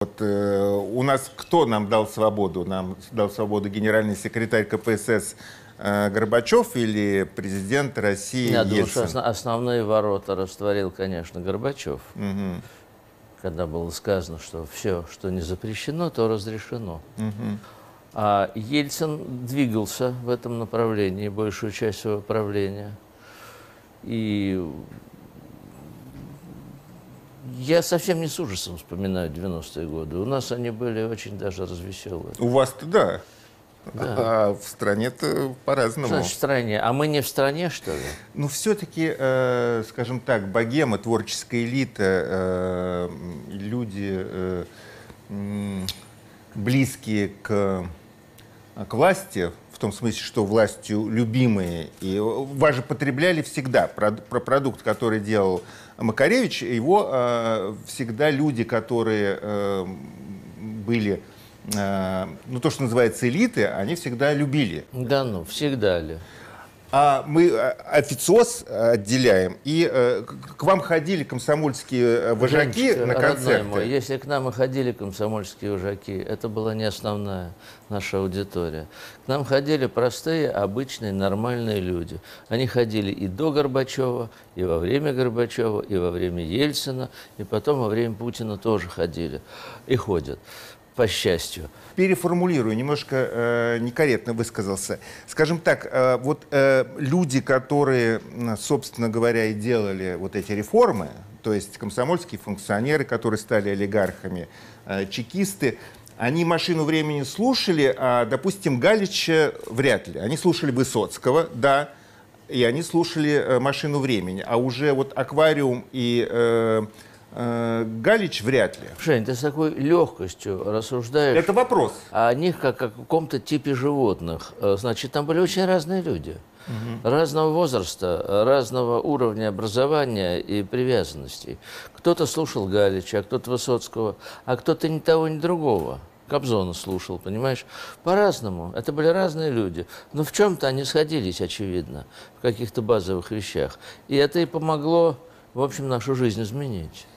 У нас кто нам дал свободу? Нам дал свободу генеральный секретарь КПСС Горбачев или президент России Я Ельцин? думаю, что основные ворота растворил, конечно, Горбачев. Угу. Когда было сказано, что все, что не запрещено, то разрешено. Угу. А Ельцин двигался в этом направлении большую часть своего правления. И я совсем не с ужасом вспоминаю 90-е годы. У нас они были очень даже развеселые. У вас-то да. Да. А в стране-то по-разному. Что значит в стране? А мы не в стране, что ли? Ну, все-таки, скажем так, богема, творческая элита, люди, близкие к власти, в том смысле, что властью любимые. И вас же потребляли всегда. Про продукт, который делал Макаревич, его всегда люди, которые были, ну, то, что называется элиты, они всегда любили. Да ну, всегда ли? А мы официоз отделяем, и к вам ходили комсомольские вожаки Женечка, на концерты. родной мой, если к нам и ходили комсомольские вожаки, это была не основная наша аудитория. К нам ходили простые, обычные, нормальные люди. Они ходили и до Горбачева, и во время Горбачева, и во время Ельцина, и потом во время Путина тоже ходили и ходят, по счастью. Переформулирую, немножко некорректно высказался. Скажем так, люди, которые, собственно говоря, и делали вот эти реформы, то есть комсомольские функционеры, которые стали олигархами, чекисты, они «Машину времени» слушали, а, допустим, Галича вряд ли. Они слушали Высоцкого, да, и они слушали «Машину времени». А уже вот «Аквариум» и Галич вряд ли. Жень, ты с такой легкостью рассуждаешь. Это вопрос. О них как о каком-то типе животных. Значит, там были очень разные люди. Разного возраста, разного уровня образования и привязанностей. Кто-то слушал Галича, а кто-то Высоцкого, а кто-то ни того, ни другого. Кобзона слушал, понимаешь? По-разному. Это были разные люди. Но в чем-то они сходились, очевидно, в каких-то базовых вещах. И это и помогло, в общем, нашу жизнь изменить.